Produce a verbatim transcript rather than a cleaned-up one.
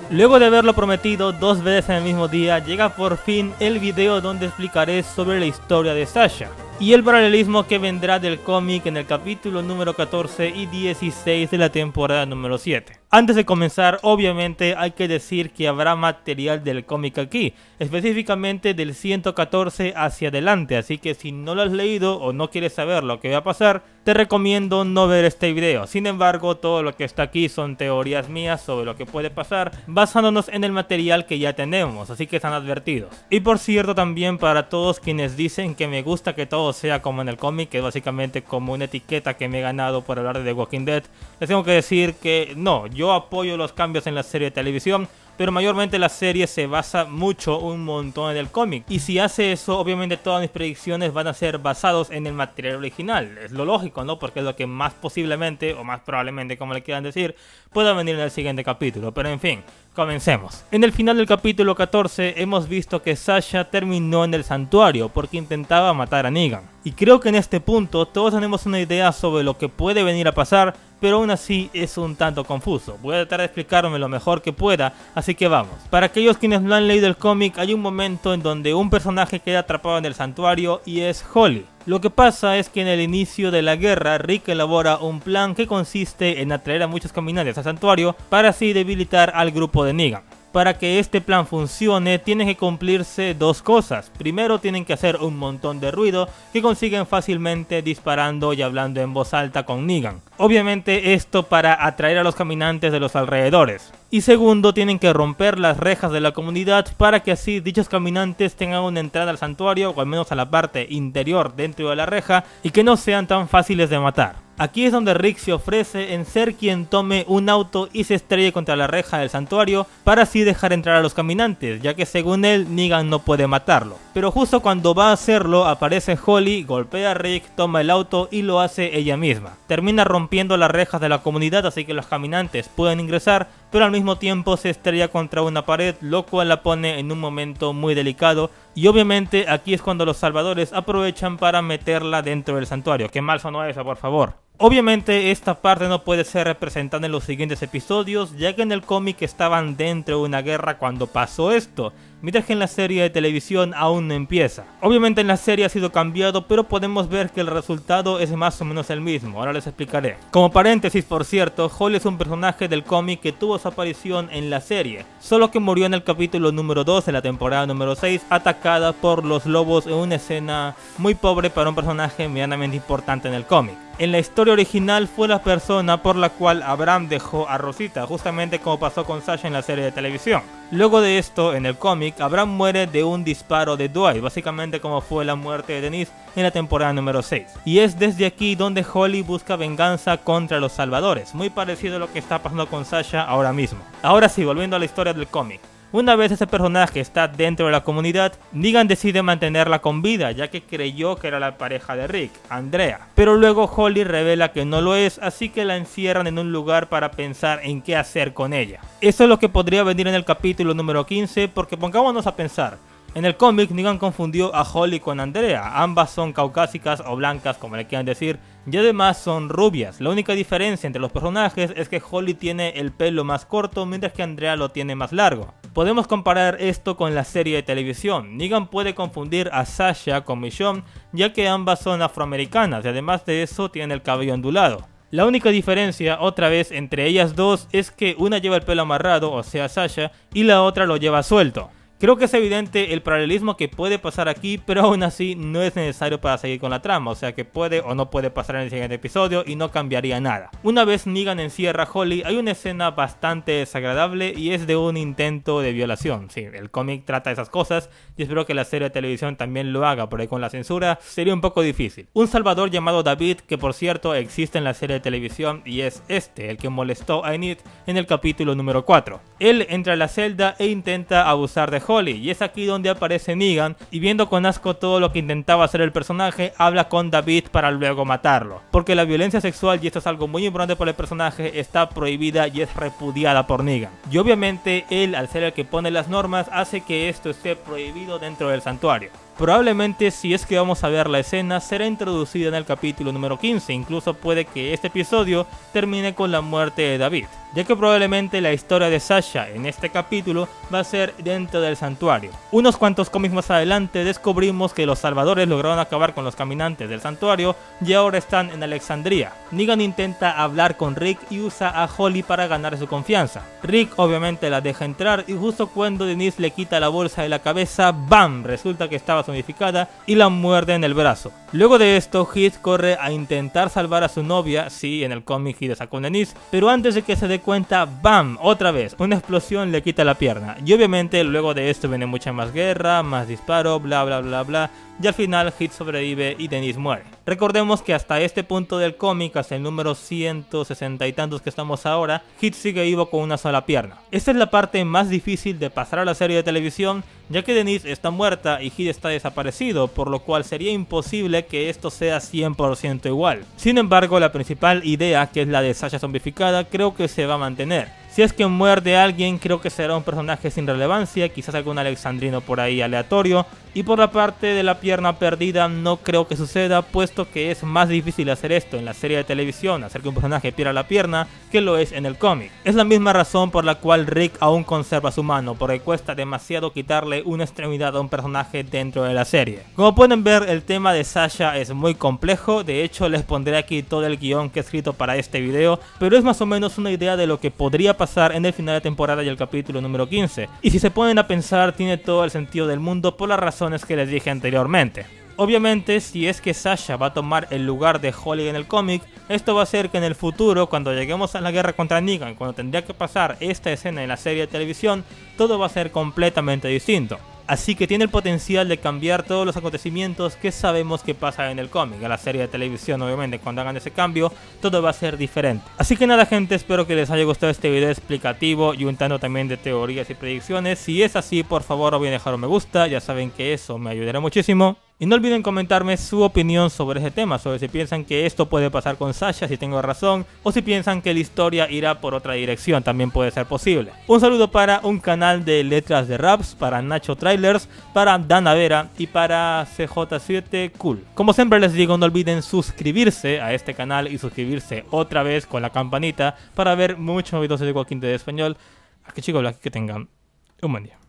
Luego de haberlo prometido dos veces en el mismo día, llega por fin el video donde explicaré sobre la historia de Sasha y el paralelismo que vendrá del cómic en el capítulo número catorce y dieciséis de la temporada número siete. Antes de comenzar, obviamente hay que decir que habrá material del cómic aquí, específicamente del ciento catorce hacia adelante, así que si no lo has leído o no quieres saber lo que va a pasar, te recomiendo no ver este video. Sin embargo, todo lo que está aquí son teorías mías sobre lo que puede pasar, basándonos en el material que ya tenemos, así que están advertidos. Y por cierto, también para todos quienes dicen que me gusta que todo sea como en el cómic, que es básicamente como una etiqueta que me he ganado por hablar de The Walking Dead, les tengo que decir que no, yo apoyo los cambios en la serie de televisión, pero mayormente la serie se basa mucho, un montón en el cómic, y si hace eso, obviamente todas mis predicciones van a ser basados en el material original. Es lo lógico, ¿no? Porque es lo que más posiblemente, o más probablemente, como le quieran decir, pueda venir en el siguiente capítulo. Pero en fin, comencemos. En el final del capítulo catorce hemos visto que Sasha terminó en el santuario porque intentaba matar a Negan. Y creo que en este punto todos tenemos una idea sobre lo que puede venir a pasar, pero aún así es un tanto confuso. Voy a tratar de explicarme lo mejor que pueda, así que vamos. Para aquellos quienes no han leído el cómic, hay un momento en donde un personaje queda atrapado en el santuario y es Holly. Lo que pasa es que en el inicio de la guerra, Rick elabora un plan que consiste en atraer a muchos caminantes al santuario para así debilitar al grupo de Negan. Para que este plan funcione, tienen que cumplirse dos cosas. Primero, tienen que hacer un montón de ruido que consiguen fácilmente disparando y hablando en voz alta con Negan. Obviamente esto para atraer a los caminantes de los alrededores. Y segundo, tienen que romper las rejas de la comunidad para que así dichos caminantes tengan una entrada al santuario, o al menos a la parte interior dentro de la reja, y que no sean tan fáciles de matar. Aquí es donde Rick se ofrece en ser quien tome un auto y se estrelle contra la reja del santuario para así dejar entrar a los caminantes, ya que según él, Negan no puede matarlo. Pero justo cuando va a hacerlo, aparece Holly, golpea a Rick, toma el auto y lo hace ella misma. Termina rompiendo las rejas de la comunidad, así que los caminantes pueden ingresar, pero al mismo tiempo se estrella contra una pared, lo cual la pone en un momento muy delicado. Y obviamente aquí es cuando los salvadores aprovechan para meterla dentro del santuario. Qué mal sonó eso, por favor. Obviamente esta parte no puede ser representada en los siguientes episodios, ya que en el cómic estaban dentro de una guerra cuando pasó esto, mientras que en la serie de televisión aún no empieza. Obviamente en la serie ha sido cambiado, pero podemos ver que el resultado es más o menos el mismo, ahora les explicaré. Como paréntesis, por cierto, Holly es un personaje del cómic que tuvo su aparición en la serie, solo que murió en el capítulo número dos de la temporada número seis, atacada por los lobos en una escena muy pobre para un personaje medianamente importante en el cómic. En la historia original fue la persona por la cual Abraham dejó a Rosita, justamente como pasó con Sasha en la serie de televisión. Luego de esto, en el cómic, Abraham muere de un disparo de Dwight, básicamente como fue la muerte de Denise en la temporada número seis. Y es desde aquí donde Holly busca venganza contra los salvadores, muy parecido a lo que está pasando con Sasha ahora mismo. Ahora sí, volviendo a la historia del cómic. Una vez ese personaje está dentro de la comunidad, Negan decide mantenerla con vida, ya que creyó que era la pareja de Rick, Andrea. Pero luego Holly revela que no lo es, así que la encierran en un lugar para pensar en qué hacer con ella. Eso es lo que podría venir en el capítulo número quince, porque pongámonos a pensar. En el cómic, Negan confundió a Holly con Andrea, ambas son caucásicas o blancas como le quieran decir, y además son rubias. La única diferencia entre los personajes es que Holly tiene el pelo más corto mientras que Andrea lo tiene más largo. Podemos comparar esto con la serie de televisión. Negan puede confundir a Sasha con Michonne, ya que ambas son afroamericanas y además de eso tienen el cabello ondulado. La única diferencia, otra vez, entre ellas dos es que una lleva el pelo amarrado, o sea Sasha, y la otra lo lleva suelto. Creo que es evidente el paralelismo que puede pasar aquí, pero aún así no es necesario para seguir con la trama, o sea que puede o no puede pasar en el siguiente episodio y no cambiaría nada. Una vez Negan encierra a Holly, hay una escena bastante desagradable y es de un intento de violación. Sí, el cómic trata esas cosas y espero que la serie de televisión también lo haga, porque con la censura sería un poco difícil. Un salvador llamado David, que por cierto existe en la serie de televisión y es este, el que molestó a Enid en el capítulo número cuatro. Él entra a la celda e intenta abusar de Holly, y es aquí donde aparece Negan y viendo con asco todo lo que intentaba hacer el personaje, habla con David para luego matarlo, porque la violencia sexual, y esto es algo muy importante para el personaje, está prohibida y es repudiada por Negan. Y obviamente él, al ser el que pone las normas, hace que esto esté prohibido dentro del santuario. Probablemente, si es que vamos a ver la escena, será introducida en el capítulo número quince, incluso puede que este episodio termine con la muerte de David. ya que probablemente la historia de Sasha en este capítulo va a ser dentro del santuario. Unos cuantos cómics más adelante descubrimos que los salvadores lograron acabar con los caminantes del santuario y ahora están en Alexandria. Negan intenta hablar con Rick y usa a Holly para ganar su confianza. Rick obviamente la deja entrar y justo cuando Denise le quita la bolsa de la cabeza, ¡bam!, resulta que estaba zombificada y la muerde en el brazo. Luego de esto, Heath corre a intentar salvar a su novia, sí, en el cómic Heath está con Denise, pero antes de que se dé cuenta, ¡bam!, otra vez, una explosión le quita la pierna. Y obviamente luego de esto viene mucha más guerra, más disparo, bla bla bla bla, y al final Heath sobrevive y Denise muere. Recordemos que hasta este punto del cómic, hasta el número ciento sesenta y tantos que estamos ahora, Heath sigue vivo con una sola pierna. Esta es la parte más difícil de pasar a la serie de televisión, ya que Denise está muerta y Heath está desaparecido, por lo cual sería imposible que esto sea cien por ciento igual. Sin embargo, la principal idea, que es la de Sasha zombificada, creo que se va a mantener. Si es que muerde a alguien, creo que será un personaje sin relevancia, quizás algún alexandrino por ahí aleatorio. Y por la parte de la pierna perdida, no creo que suceda, puesto que es más difícil hacer esto en la serie de televisión, hacer que un personaje pierda la pierna, que lo es en el cómic. Es la misma razón por la cual Rick aún conserva su mano, porque cuesta demasiado quitarle una extremidad a un personaje dentro de la serie. Como pueden ver, el tema de Sasha es muy complejo, de hecho les pondré aquí todo el guión que he escrito para este video, pero es más o menos una idea de lo que podría pasar en el final de temporada y el capítulo número quince. Y si se ponen a pensar, tiene todo el sentido del mundo por las razones que les dije anteriormente. Obviamente, si es que Sasha va a tomar el lugar de Holly en el cómic, esto va a hacer que en el futuro, cuando lleguemos a la guerra contra Negan, cuando tendría que pasar esta escena en la serie de televisión, todo va a ser completamente distinto. Así que tiene el potencial de cambiar todos los acontecimientos que sabemos que pasa en el cómic. En la serie de televisión, obviamente, cuando hagan ese cambio, todo va a ser diferente. Así que nada, gente, espero que les haya gustado este video explicativo y un tanto también de teorías y predicciones. Si es así, por favor, no olviden dejar un me gusta, ya saben que eso me ayudará muchísimo. Y no olviden comentarme su opinión sobre ese tema, sobre si piensan que esto puede pasar con Sasha, si tengo razón, o si piensan que la historia irá por otra dirección, también puede ser posible. Un saludo para un canal de letras de raps, para Nacho Trailers, para Dana Vera y para C J siete Cool. Como siempre les digo, no olviden suscribirse a este canal y suscribirse otra vez con la campanita para ver muchos videos de Walking Dead de español. Así que chicos, que tengan un buen día.